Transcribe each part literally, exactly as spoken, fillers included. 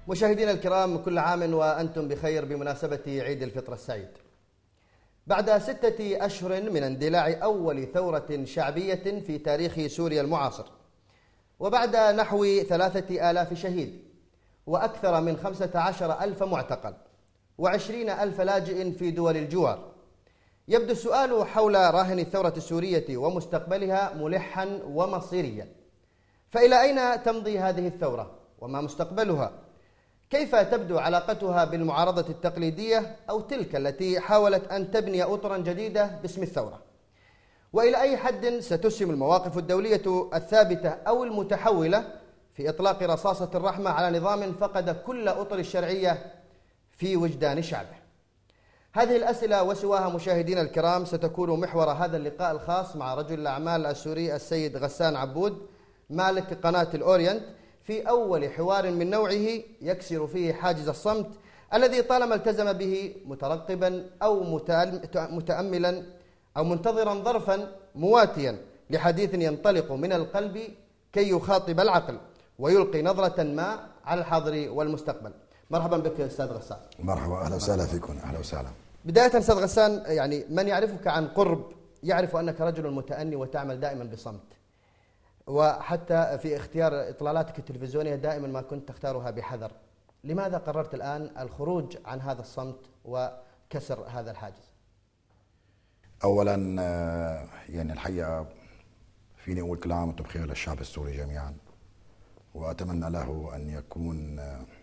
مشاهدينا الكرام، كل عام وأنتم بخير بمناسبة عيد الفطر السعيد. بعد ستة أشهر من اندلاع أول ثورة شعبية في تاريخ سوريا المعاصر، وبعد نحو ثلاثة آلاف شهيد وأكثر من خمسة عشر ألف معتقل وعشرين ألف لاجئ في دول الجوار، يبدو السؤال حول راهن الثورة السورية ومستقبلها ملحا ومصيريا. فإلى أين تمضي هذه الثورة وما مستقبلها؟ كيف تبدو علاقتها بالمعارضة التقليدية أو تلك التي حاولت أن تبني أطرا جديدة باسم الثورة؟ وإلى أي حد ستسهم المواقف الدولية الثابتة أو المتحولة في إطلاق رصاصة الرحمة على نظام فقد كل أطر الشرعية في وجدان شعبه؟ هذه الأسئلة وسواها مشاهدينا الكرام ستكون محور هذا اللقاء الخاص مع رجل الأعمال السوري السيد غسان عبود مالك قناة الأورينت، في أول حوار من نوعه يكسر فيه حاجز الصمت الذي طالما التزم به مترقبا أو متأملا أو منتظرا ظرفا مواتيا لحديث ينطلق من القلب كي يخاطب العقل ويلقي نظرة ما على الحاضر والمستقبل. مرحبا بك أستاذ غسان. مرحبا، أهلا وسهلا فيكم. أهلا وسهلا. بداية أستاذ غسان، يعني من يعرفك عن قرب يعرف أنك رجل متأني وتعمل دائما بصمت، وحتى في اختيار إطلالاتك التلفزيونية دائما ما كنت تختارها بحذر. لماذا قررت الآن الخروج عن هذا الصمت وكسر هذا الحاجز؟ أولا يعني الحقيقة فيني أقول كل عام وأنتم بخير للشعب السوري جميعا، وأتمنى له أن يكون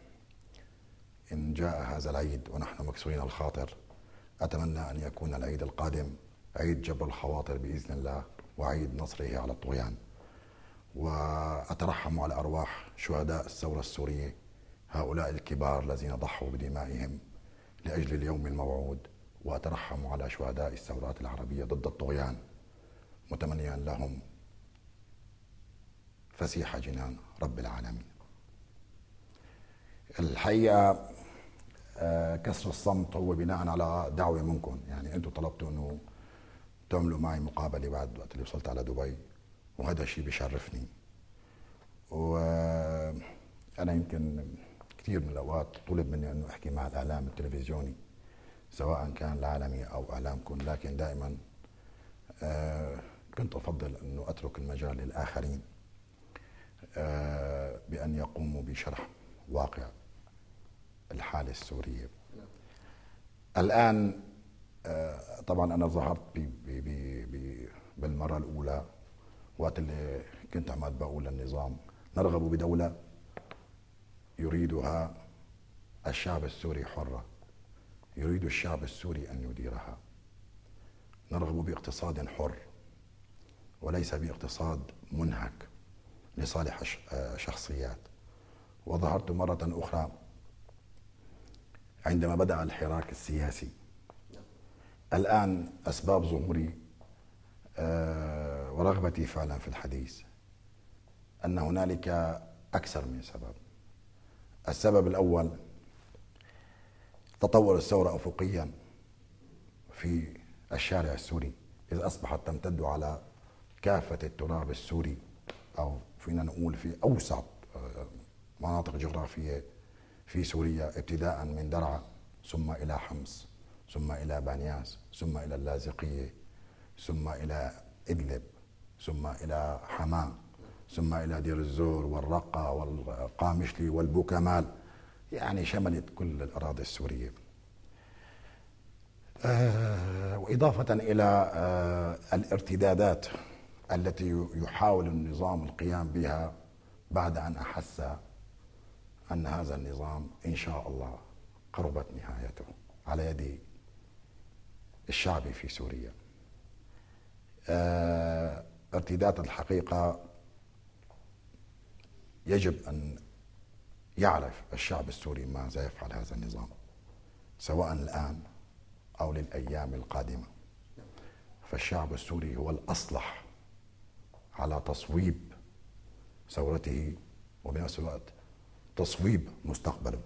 إن جاء هذا العيد ونحن مكسورين الخاطر، أتمنى أن يكون العيد القادم عيد جبر الخواطر بإذن الله وعيد نصره على الطغيان. وأترحم على أرواح شهداء الثورة السورية، هؤلاء الكبار الذين ضحوا بدمائهم لأجل اليوم الموعود، وأترحم على شهداء الثورات العربية ضد الطغيان، متمنيا لهم فسيح جنان رب العالمين. الحقيقة كسر الصمت هو بناء على دعوة منكم، يعني أنتم طلبتوا أنه تعملوا معي مقابلة بعد وقت اللي وصلت على دبي، وهذا الشيء بيشرفني. وأنا يمكن كثير من الأوقات طلب مني أنه أحكي مع الإعلام التلفزيوني سواء كان العالمي أو إعلامكم، لكن دائما كنت أفضل أنه أترك المجال للآخرين بأن يقوموا بشرح واقع الحالة السورية. الآن طبعا أنا ظهرت بي بي بي بي بالمرة الأولى وقت اللي كنت عمال بقول للنظام نرغب بدولة يريدها الشعب السوري حرة، يريد الشعب السوري أن يديرها. نرغب باقتصاد حر وليس باقتصاد منهك لصالح شخصيات. وظهرت مرة أخرى عندما بدأ الحراك السياسي. الآن أسباب ظهوري ورغبتي فعلا في الحديث أن هنالك أكثر من سبب. السبب الأول تطور الثورة أفقيا في الشارع السوري، إذ أصبحت تمتد على كافة التراب السوري، أو فينا نقول في أوسع مناطق جغرافية في سوريا، ابتداء من درعا ثم إلى حمص ثم إلى بانياس ثم إلى اللاذقية ثم إلى إدلب ثم إلى حماة ثم إلى دير الزور والرقة والقامشلي والبوكمال، يعني شملت كل الأراضي السورية. آه وإضافة إلى آه الارتدادات التي يحاول النظام القيام بها بعد أن أحس أن هذا النظام إن شاء الله قربت نهايته على يد الشعب في سوريا. آه ارتداد الحقيقة يجب أن يعرف الشعب السوري ماذا يفعل هذا النظام سواء الآن أو للأيام القادمة. فالشعب السوري هو الأصلح على تصويب ثورته وبنفس الوقت تصويب مستقبله.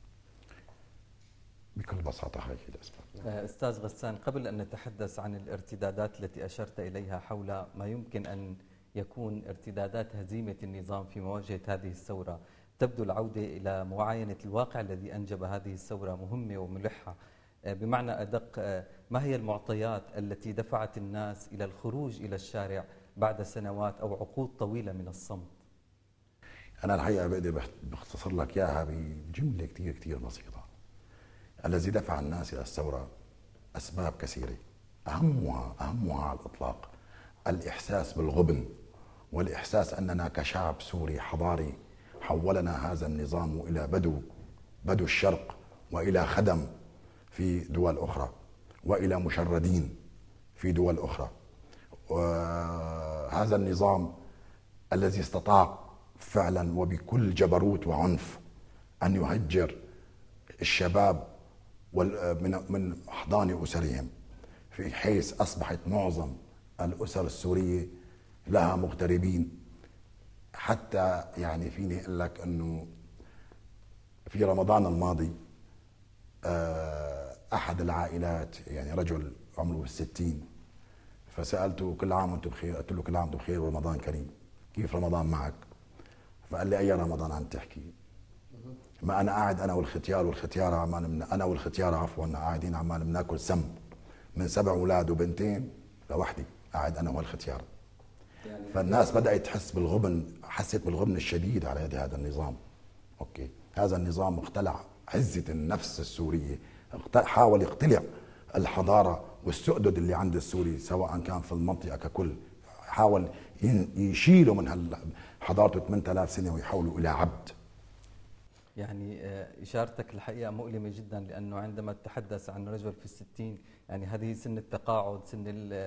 بكل بساطة هذه الأسباب. أستاذ غسان، قبل أن نتحدث عن الارتدادات التي أشرت إليها حول ما يمكن أن يكون ارتدادات هزيمة النظام في مواجهة هذه الثورة، تبدو العودة إلى معاينة الواقع الذي أنجب هذه الثورة مهمة وملحة. بمعنى أدق، ما هي المعطيات التي دفعت الناس إلى الخروج إلى الشارع بعد سنوات أو عقود طويلة من الصمت؟ أنا الحقيقة بقدر بختصر لك إياها بجملة كتير كتير بسيطة. الذي دفع الناس إلى الثورة أسباب كثيرة، أهمها أهمها على الإطلاق الإحساس بالغبن، والإحساس أننا كشعب سوري حضاري حولنا هذا النظام إلى بدو بدو الشرق، وإلى خدم في دول أخرى، وإلى مشردين في دول أخرى. وهذا النظام الذي استطاع فعلا وبكل جبروت وعنف أن يهجر الشباب من من أحضان أسرهم، في حيث أصبحت معظم الأسر السورية لها مغتربين. حتى يعني فيني أقول لك أنه في رمضان الماضي أحد العائلات، يعني رجل عمره بالستين، فسألته كل عام وأنتم بخير، قلت له كل عام وأنتم بخير ورمضان كريم، كيف رمضان معك؟ فقال لي أي رمضان عم تحكي؟ ما أنا قاعد أنا والختيار والختيارة عمال أنا والختيارة عفوا قاعدين عمال بناكل سم من سبع أولاد وبنتين لوحدي، قاعد أنا والختيارة. فالناس بدأت تحس بالغبن، حست بالغبن الشديد على يد هذا النظام. أوكي، هذا النظام اقتلع عزة النفس السورية، حاول يقتلع الحضارة والسؤدد اللي عند السوري سواء كان في المنطقة ككل، حاول يشيلوا من حضارته ثمانية آلاف سنة ويحولوا إلى عبد. يعني إشارتك الحقيقة مؤلمة جدا، لأنه عندما تتحدث عن رجل في الستين، يعني هذه سن التقاعد، سن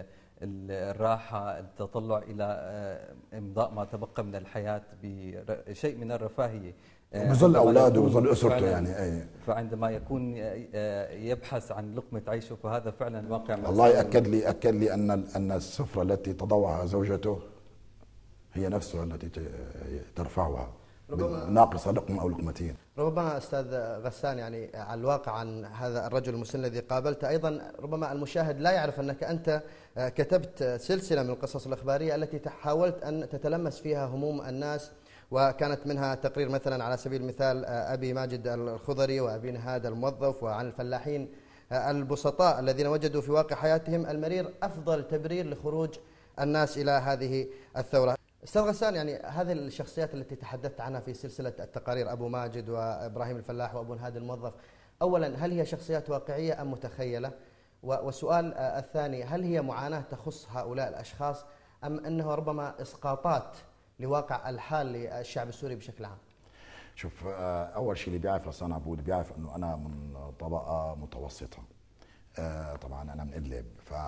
الراحة، التطلع إلى إمضاء ما تبقى من الحياة بشيء من الرفاهية، بظل أولاده وبظل أسرته. يعني أي. فعندما يكون يبحث عن لقمة عيشه، فهذا فعلا واقع. الله يأكد لي أكد لي أن أن السفرة التي تضعها زوجته هي نفسها التي ترفعها، ناقصة لقمة أو لقمتين. ربما أستاذ غسان، يعني على الواقع عن هذا الرجل المسن الذي قابلته، أيضا ربما المشاهد لا يعرف أنك أنت كتبت سلسلة من القصص الإخبارية التي حاولت أن تتلمس فيها هموم الناس، وكانت منها تقرير مثلا على سبيل المثال أبي ماجد الخضري وأبي نهاد الموظف، وعن الفلاحين البسطاء الذين وجدوا في واقع حياتهم المرير أفضل تبرير لخروج الناس إلى هذه الثورة. أستاذ غسان، يعني هذه الشخصيات التي تحدثت عنها في سلسلة التقارير، أبو ماجد وإبراهيم الفلاح وأبو نهاد الموظف، أولا هل هي شخصيات واقعية أم متخيلة؟ والسؤال الثاني، هل هي معاناة تخص هؤلاء الأشخاص أم أنه ربما إسقاطات لواقع الحال للشعب السوري بشكل عام؟ شوف، أول شيء اللي بيعرف غسان عبود بيعرف أنه أنا من طبقة متوسطة. طبعا أنا من إدلب،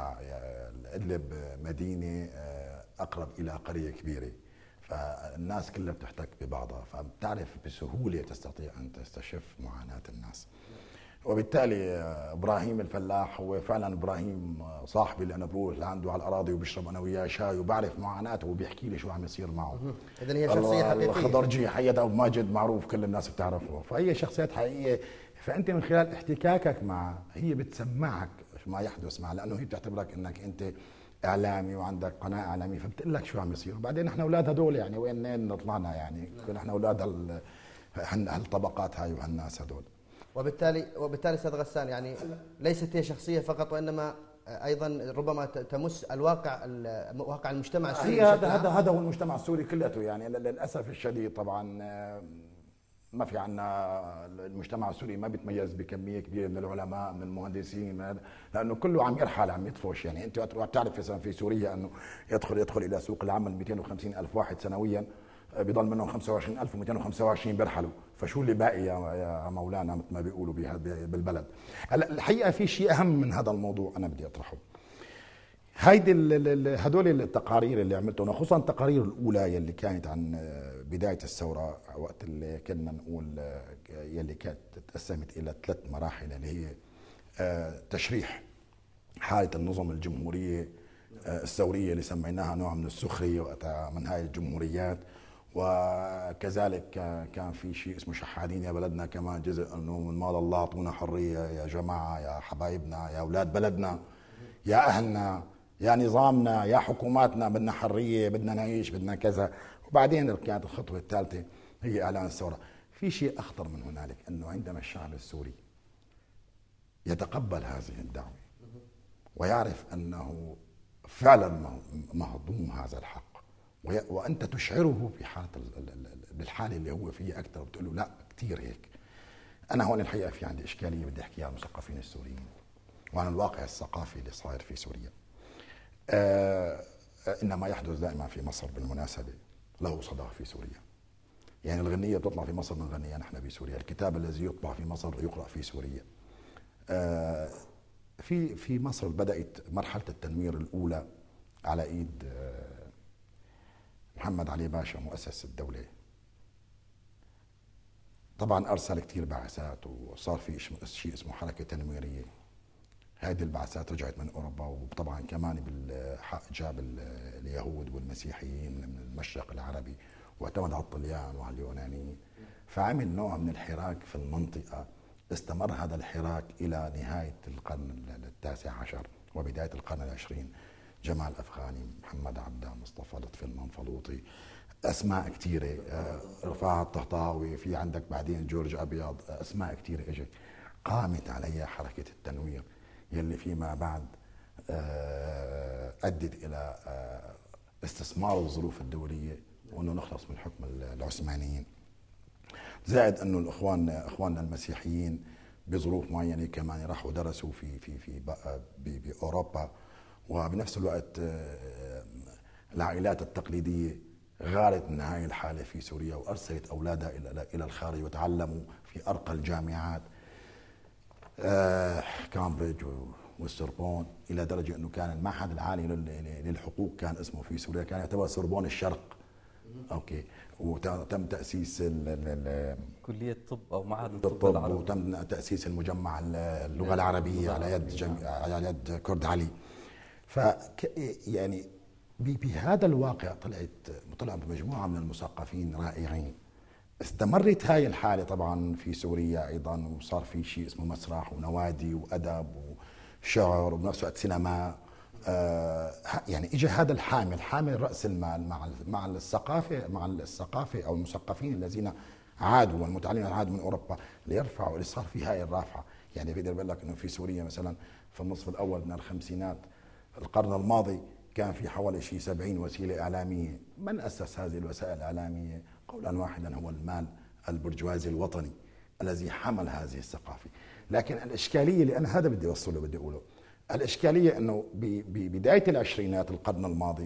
فإدلب مدينة أقرب إلى قرية كبيرة، فالناس كلها بتحتك ببعضها، فبتعرف بسهولة تستطيع أن تستشف معاناة الناس. وبالتالي إبراهيم الفلاح هو فعلا إبراهيم صاحبي اللي أنا بروح لعنده على الأراضي وبشرب أنا وياه شاي وبعرف معاناته وبيحكي لي شو عم يصير معه. إذن هي شخصية حقيقية. الخضرجي حيد أبو ماجد معروف، كل الناس بتعرفه، فهي شخصيات حقيقية. فأنت من خلال احتكاكك معها هي بتسمعك ما يحدث معها، لأنه هي بتعتبرك أنك أنت إعلامي وعندك قناة إعلامية، فبتقول لك شو عم يصير. وبعدين نحن أولاد هدول، يعني وين طلعنا، يعني نحن أولاد هالطبقات هاي وهالناس هدول. وبالتالي وبالتالي استاذ غسان، يعني ليست هي شخصيه فقط، وانما ايضا ربما تمس الواقع واقع المجتمع السوري. هذا هذا هذا هو المجتمع السوري كلته، يعني للاسف الشديد. طبعا ما في عنا المجتمع السوري ما بيتميز بكميه كبيره من العلماء من المهندسين، لانه كله عم يرحل عم يطفش. يعني انت بتعرف مثلا في سوريا انه يدخل يدخل الى سوق العمل مئتين وخمسين الف واحد سنويا، بيضل منهم خمسة وعشرين ألف ومئتين وخمسة وعشرين بيرحلوا، فشو اللي باقي يا مولانا مثل ما بيقولوا بالبلد. هلا الحقيقه في شيء اهم من هذا الموضوع انا بدي اطرحه. هيدي هدول التقارير اللي عملتهم، خصوصا التقارير الاولى يلي كانت عن بدايه الثوره، وقت اللي كنا نقول يلي كانت تقسمت الى ثلاث مراحل، اللي هي تشريح حاله النظم الجمهوريه الثوريه اللي سميناها نوع من السخريه وقتها من هاي الجمهوريات، وكذلك كان في شيء اسمه شحادين يا بلدنا، كمان جزء انه من مال الله اعطونا حريه يا جماعه، يا حبايبنا، يا اولاد بلدنا، يا اهلنا، يا نظامنا، يا حكوماتنا، بدنا حريه، بدنا نعيش، بدنا كذا. وبعدين كانت الخطوه الثالثه هي اعلان الثوره. في شيء أخطر من هنالك، أنه عندما الشعب السوري يتقبل هذه الدعوة ويعرف أنه فعلا مهضوم هذا الحق، وأنت تشعره في حالة بالحالة اللي هو فيها أكثر، وبتقول له لا كثير هيك. أنا هون الحقيقة في عندي إشكالية بدي أحكيها عن المثقفين السوريين وعن الواقع الثقافي اللي صاير في سوريا. آه إن ما يحدث دائما في مصر بالمناسبة له صدى في سوريا. يعني الغنية بتطلع في مصر بنغنيها نحن بسوريا، الكتاب الذي يطبع في مصر يقرأ في سوريا. آه في في مصر بدأت مرحلة التنوير الأولى على إيد آه محمد علي باشا مؤسس الدولة. طبعا أرسل كثير بعثات وصار في شيء اسمه حركة تنويرية. هذه البعثات رجعت من أوروبا، وطبعا كمان بالحق جاب اليهود والمسيحيين من المشرق العربي، واعتمد على الطليان وعلى اليونانيين، فعمل نوع من الحراك في المنطقة. استمر هذا الحراك إلى نهاية القرن التاسع عشر وبداية القرن العشرين. جمال أفغاني، محمد عبده، مصطفى لطفي المنفلوطي، أسماء كثيرة، رفاعة الطهطاوي، في عندك بعدين جورج أبيض، أسماء كثيرة إجت قامت عليها حركة التنوير يلي فيما بعد أدت إلى استثمار الظروف الدولية وأنه نخلص من حكم العثمانيين. زائد أنه الإخوان إخواننا المسيحيين بظروف معينة كمان راحوا درسوا في في في بأوروبا، وبنفس الوقت العائلات التقليدية غارت من هاي الحالة في سوريا وأرسلت أولادها إلى إلى الخارج وتعلموا في أرقى الجامعات، آه كامبريدج والسوربون، إلى درجة أنه كان المعهد العالي للحقوق كان اسمه في سوريا كان يعتبر سوربون الشرق. أوكي. وتم تأسيس كلية طب أو معهد الطب العربي، وتم تأسيس المجمع اللغة العربية على يد جم... على يد كرد علي. ف يعني بهذا الواقع طلعت طلع بمجموعة من المثقفين رائعين. استمرت هاي الحالة طبعا في سوريا أيضا، وصار في شيء اسمه مسرح ونوادي وأدب وشعر وبنفس الوقت سينما. آه يعني اجى هذا الحامل حامل رأس المال مع مع الثقافة مع الثقافة أو المثقفين الذين عادوا والمتعلمين عادوا من أوروبا ليرفعوا اللي صار في هاي الرافعة. يعني بقدر بقول لك إنه في سوريا مثلا في النصف الأول من الخمسينات القرن الماضي كان في حوالي شيء سبعين وسيلة إعلامية. من أسس هذه الوسائل الإعلامية؟ قولا واحدا هو المال البرجوازي الوطني الذي حمل هذه الثقافة. لكن الإشكالية اللي أنا هذا بدي أوصله بدي أقوله، الإشكالية أنه ببداية العشرينات القرن الماضي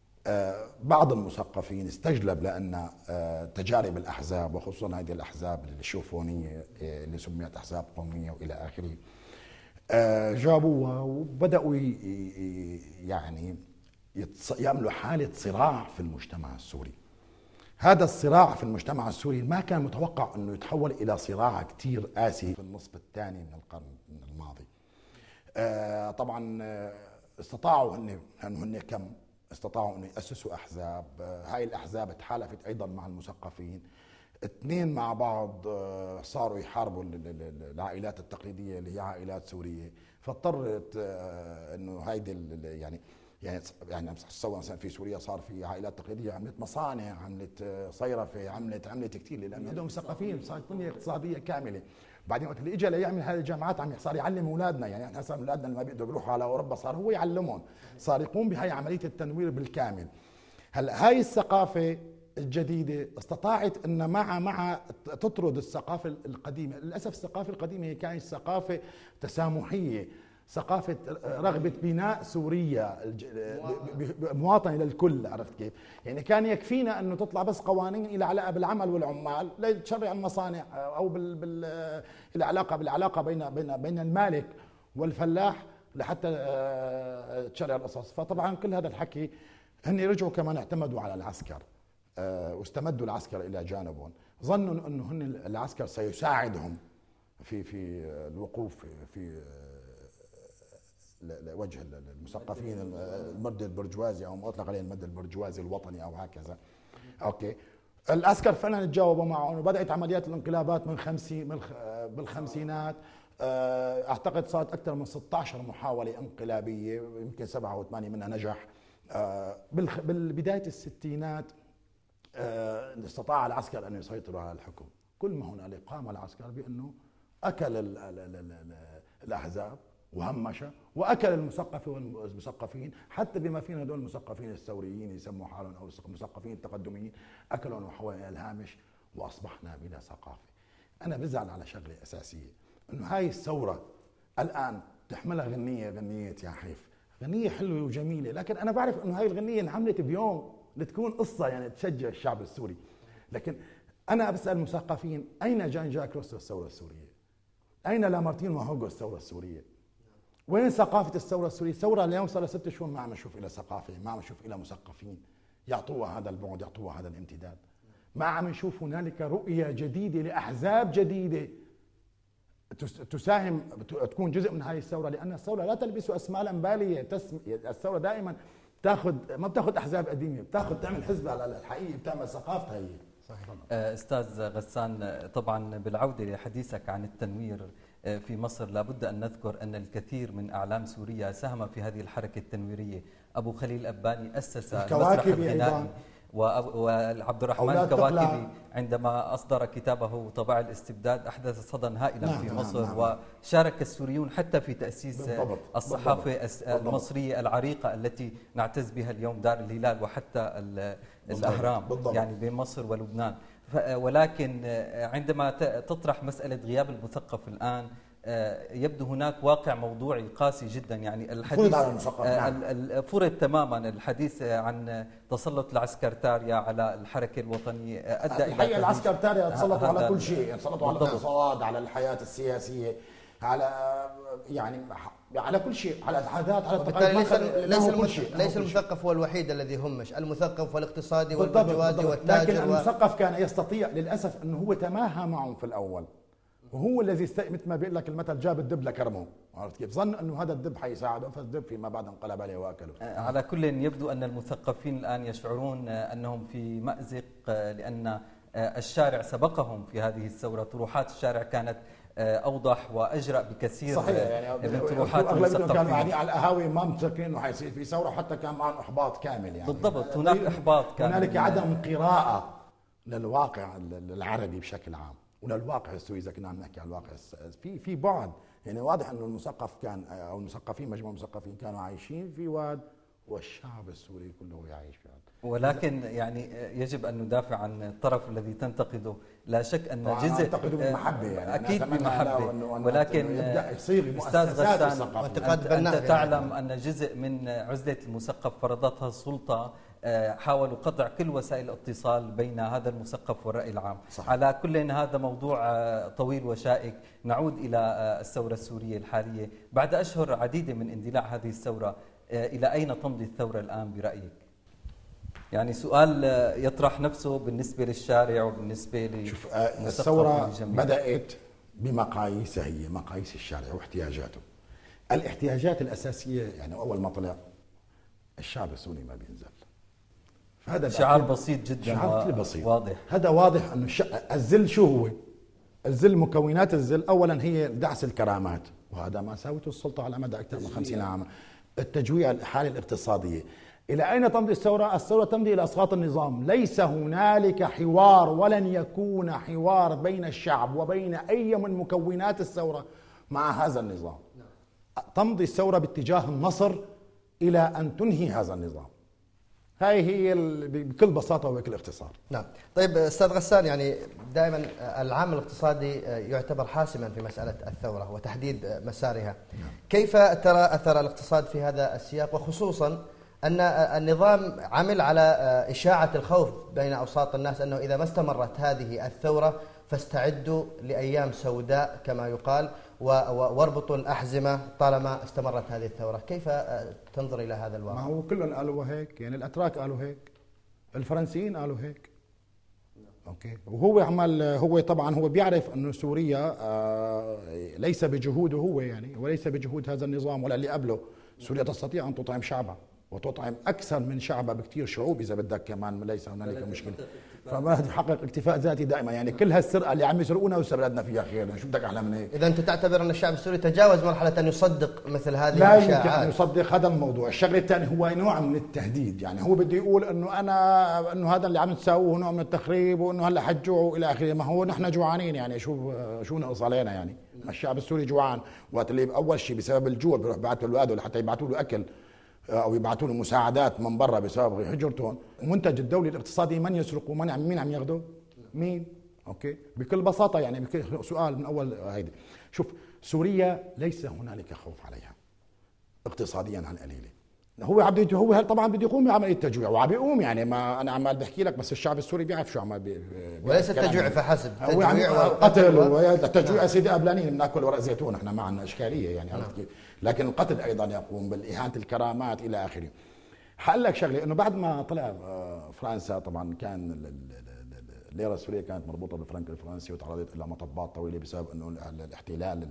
بعض المثقفين استجلب لأن تجارب الأحزاب وخصوصا هذه الأحزاب الشوفونية اللي سميت أحزاب قومية وإلى آخره جابوها وبدأوا يعني يعملوا حالة صراع في المجتمع السوري. هذا الصراع في المجتمع السوري ما كان متوقع أنه يتحول إلى صراع كتير قاسي في النصف الثاني من القرن الماضي. آه طبعا استطاعوا هن هن كم استطاعوا أن يأسسوا أحزاب. آه هاي الأحزاب تحالفت أيضا مع المثقفين، اثنين مع بعض آه صاروا يحاربوا العائلات التقليدية اللي هي عائلات سورية، فاضطرت آه أنه هيدي يعني يعني يعني مثلا في سوريا صار في عائلات تقليديه عملت مصانع، عملت صيرفه، عملت عملت كثير لان عندهم مثقفين، صارت بنيه اقتصاديه كامله. بعدين وقت اللي اجى ليعمل هذه الجامعات عم صار يعلم اولادنا، يعني احنا هسه اولادنا اللي ما بيقدروا يروحوا على اوروبا صار هو يعلمهم، صار يقوم بهي عمليه التنوير بالكامل. هلا هاي الثقافه الجديده استطاعت ان مع مع تطرد الثقافه القديمه. للاسف الثقافه القديمه هي كانت ثقافه تسامحيه، ثقافة رغبة بناء سوريا مواطنة للكل. عرفت كيف؟ يعني كان يكفينا أنه تطلع بس قوانين إلى علاقة بالعمل والعمال لتشرع المصانع أو بال بال العلاقة بالعلاقة بين بين بين المالك والفلاح لحتى تشرع القصص. فطبعا كل هذا الحكي هن رجعوا كمان اعتمدوا على العسكر واستمدوا العسكر إلى جانبهم، ظنوا أنه هن العسكر سيساعدهم في في الوقوف في لوجه المثقفين المد البرجوازي او ما اطلق عليه المد البرجوازي الوطني او هكذا. اوكي. العسكر فعلا تجاوبوا معه وبدات عمليات الانقلابات من خمسين من بالخمسينات. اعتقد صارت اكثر من ستة عشر محاوله انقلابيه، يمكن سبعه او ثمانيه منها نجح. بالبدايه الستينات استطاع العسكر ان يسيطروا على الحكم كل ما هنالك قام العسكر بأنه أكل ال ال ال ال ال الأحزاب وهمش، وأكل المثقف والمثقفين، حتى بما فينا هذول المثقفين الثوريين يسموا حالهم أو المثقفين التقدميين، أكلهم وحوى إلى الهامش، وأصبحنا بلا ثقافة. أنا بزعل على شغلة أساسية، إنه هاي الثورة الآن تحملها غنية غنية يا حيف، غنية حلوة وجميلة، لكن أنا بعرف إنه هاي الغنية انعملت بيوم لتكون قصة يعني تشجع الشعب السوري. لكن أنا بسأل المثقفين، أين جان جاك روسو الثورة السورية؟ أين لامارتين وهوغو الثورة السورية؟ وين ثقافة الثورة السورية؟ ثورة اليوم صار ست شهور ما عم نشوف إلى ثقافة، ما عم نشوف إلى مثقفين يعطوها هذا البعد، يعطوها هذا الامتداد. ما عم نشوف هنالك رؤية جديدة لأحزاب جديدة تساهم تكون جزء من هذه الثورة، لأن الثورة لا تلبس أسمالا بالية. الثورة دائما تاخذ، ما بتاخذ أحزاب قديمة، بتاخذ تعمل حزب على الحقيقة، بتعمل ثقافتها هي. أستاذ غسان، طبعا بالعودة لحديثك عن التنوير في مصر، لابد أن نذكر أن الكثير من أعلام سوريا ساهم في هذه الحركة التنويرية. أبو خليل أباني أسس المسرح الغنائي، وعبد الرحمن الكواكبي عندما أصدر كتابه طباع الاستبداد أحدث صدى هائلا نعم في مصر. نعم نعم. وشارك السوريون حتى في تأسيس بالضبط الصحافة بالضبط المصرية العريقة التي نعتز بها اليوم، دار الهلال وحتى الأهرام بالضبط. يعني بين مصر ولبنان. ولكن عندما تطرح مسألة غياب المثقف الآن، يبدو هناك واقع موضوعي قاسي جدا. يعني الحديث نعم. فرض تماما الحديث عن تسلط العسكرتاريا على الحركة الوطنية، ادى الى الحقيقة العسكرتاريا تسلطوا على كل شيء، تسلطوا على الاقتصاد، على الحياة السياسية، على يعني على كل شيء، على العادات، على التقاليد. ليس ليس, ليس المثقف هو الوحيد الذي همش، المثقف والاقتصادي والبرجوازي والتاجر. لكن المثقف كان يستطيع للاسف انه هو تماهى معهم في الاول، وهو الذي است... مثل ما بيقول لك المثل، جاب الدب لكرمه، عرفت كيف؟ ظن انه هذا الدب حيساعده، فالدب فيما بعد انقلب عليه واكله. على كل يبدو ان المثقفين الان يشعرون انهم في مأزق، لان الشارع سبقهم في هذه الثوره، طروحات الشارع كانت اوضح واجرأ بكثير صحيح يعني من طروحات المثقفين. كانوا يعني على القهاوي ما متفكرين انه حيصير في ثوره، حتى كان معهم احباط كامل يعني. بالضبط، هناك احباط كامل، هنالك عدم قراءه للواقع العربي بشكل عام وللواقع السوري. اذا كنا عم نحكي عن الواقع في في بعد، يعني واضح انه المثقف كان او المثقفين، مجموعه المثقفين كانوا عايشين في واد، والشعب السوري كله يعيش في واد. ولكن يعني يجب ان ندافع عن الطرف الذي تنتقده. لا شك ان جزء انتقده بمحبه، يعني اكيد بمحبه، ولكن يبدا يصير استاذ غسان، انت تعلم ان جزء من عزله المثقف فرضتها السلطه، حاولوا قطع كل وسائل الاتصال بين هذا المثقف والرأي العام. صح. على كل هذا موضوع طويل وشائك. نعود إلى الثورة السورية الحالية بعد أشهر عديدة من اندلاع هذه الثورة. إلى أين تمضي الثورة الآن برأيك؟ يعني سؤال يطرح نفسه بالنسبة للشارع وبالنسبة للمثقف. الثورة بدأت بمقاييسها هي، مقاييس الشارع واحتياجاته. الاحتياجات الأساسية يعني أول ما طلع الشعب السوري ما بينزل، هذا شعار بسيط جدا، شعار بسيط واضح. هذا واضح انه الش... الذل شو هو؟ الذل، مكونات الذل اولا هي دعس الكرامات، وهذا ما ساوته السلطه على مدى اكثر من خمسين عاما. التجويع، الحاله الاقتصاديه. الى اين تمضي الثوره؟ الثوره تمضي الى اسقاط النظام. ليس هنالك حوار ولن يكون حوار بين الشعب وبين اي من مكونات الثوره مع هذا النظام. تمضي الثوره باتجاه النصر الى ان تنهي هذا النظام. هاي هي بكل بساطة وبكل اختصار. نعم. طيب أستاذ غسان، يعني دائما العامل الاقتصادي يعتبر حاسما في مسألة الثورة وتحديد مسارها. نعم. كيف ترى أثر الاقتصاد في هذا السياق، وخصوصا أن النظام عمل على إشاعة الخوف بين أوساط الناس أنه إذا ما استمرت هذه الثورة فاستعدوا لأيام سوداء كما يقال، واربطوا الأحزمة طالما استمرت هذه الثورة. كيف تنظر إلى هذا الواقع؟ ما هو كلهم قالوا هيك، يعني الأتراك قالوا هيك، الفرنسيين قالوا هيك. أوكي. وهو عمل، هو طبعا هو بيعرف أنه سوريا ليس بجهوده هو يعني، وليس بجهود هذا النظام ولا اللي قبله، سوريا تستطيع أن تطعم شعبها وتطعم اكثر من شعبها بكثير شعوب اذا بدك كمان، ليس هنالك مشكله. فما تحقق اكتفاء ذاتي دائما، يعني كل هالسرقه اللي عم يسرقونا وسبلدنا فيها خير، شو بدك احلى من هيك؟ اذا انت تعتبر ان الشعب السوري تجاوز مرحله ان يصدق مثل هذه لا الاشاعات؟ لا يمكن ان يصدق هذا الموضوع. الشغله الثانيه هو نوع من التهديد، يعني هو بده يقول انه انا انه هذا اللي عم تساووه نوع من التخريب وانه هلا حتجوعوا الى اخره. ما هو نحن جوعانين، يعني شو شو نقص علينا يعني؟ الشعب السوري جوعان، وقت اللي اول شيء بسبب الجوع بيروح بيبعثوا لاولاده لحتى يبعثوا له اكل او يبعثوا له مساعدات من برا بسبب هجرتهم. المنتج الدولي الاقتصادي من يسرقه؟ من عم مين عم ياخذه؟ مين؟ اوكي، بكل بساطه يعني بكل سؤال من اول هيدي. شوف، سوريا ليس هنالك خوف عليها اقتصاديا عن قليله. هو عم هو طبعا بده يقوم بعمليه تجويع وعم بيقوم، يعني ما انا عمال بحكي لك، بس الشعب السوري بيعرف شو عمال بي وليس التجويع فحسب، هو تجويع وقتل وتجويع. سيدي قبلانين بناكل ورق زيتون، احنا ما عندنا اشكاليه يعني، عرفت كيف؟ لكن القتل ايضا يقوم بالاهانه الكرامات الى اخره. حقول لك شغله، انه بعد ما طلع فرنسا طبعا كان الليره السوريه كانت مربوطه بالفرنك الفرنسي وتعرضت الى مطبات طويله بسبب انه الاحتلال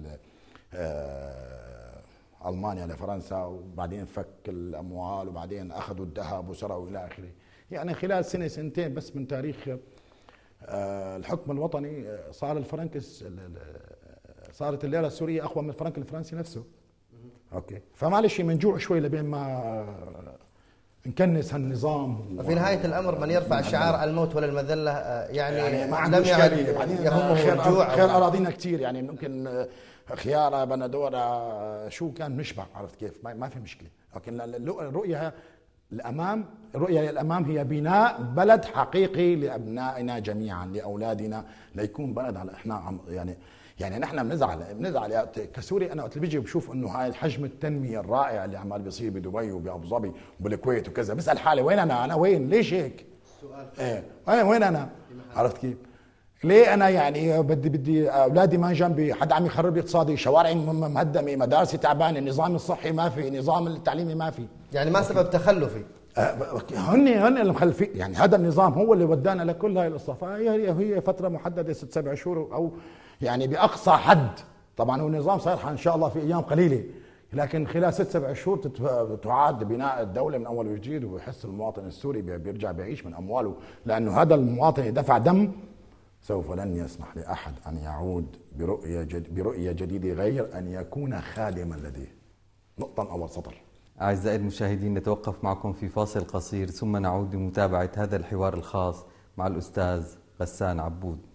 المانيا لفرنسا، وبعدين فك الاموال، وبعدين اخذوا الذهب وسرقوا الى اخره. يعني خلال سنه سنتين بس من تاريخ الحكم الوطني صار الفرنك صارت الليره السوريه اقوى من الفرنك الفرنسي نفسه. اوكي، فمعلش بنجوع شوي لبين ما نكنس هالنظام. وفي نهايه الامر من يرفع شعار الموت ولا المذله يعني, يعني ما عنده اشكاليه. بعدين يهمه الجوع. خير اراضينا كثير، يعني ممكن خياره بندوره شو كان نشبع، عرفت كيف؟ ما في مشكله. لكن الرؤيه الامام، الرؤيه للامام هي بناء بلد حقيقي لابنائنا جميعا، لاولادنا، ليكون بلد على احنا يعني يعني نحن بنزعل بنزعل كسوري. انا وقت بيجي بشوف انه هاي حجم التنميه الرائع اللي عمال بيصير بدبي وبابو ظبي وبالكويت وكذا، بسال حالي وين انا؟ انا وين؟ ليش هيك؟ ايه وين انا؟ عرفت كيف؟ ليه انا يعني بدي بدي اولادي ما جنبي، حدا عم يخرب لي اقتصادي، شوارعي مهدمه، مدارسي تعبانه، النظام الصحي ما في، نظام التعليمي ما في. يعني ما سبب تخلفي؟ هن هن المخلفين، يعني هذا النظام هو اللي ودانا لكل هاي القصه. فهي هي فتره محدده ست سبع شهور او يعني باقصى حد. طبعا هو النظام سيرحل ان شاء الله في ايام قليله، لكن خلال ست سبع شهور تعاد بناء الدوله من اول وجديد، ويحس المواطن السوري بيرجع بيعيش من امواله، لانه هذا المواطن دفع دم سوف لن يسمح لاحد ان يعود برؤيه جد برؤيه جديده غير ان يكون خادما لديه. نقطه اول سطر. أعزائي المشاهدين، نتوقف معكم في فاصل قصير ثم نعود لمتابعة هذا الحوار الخاص مع الأستاذ غسان عبود.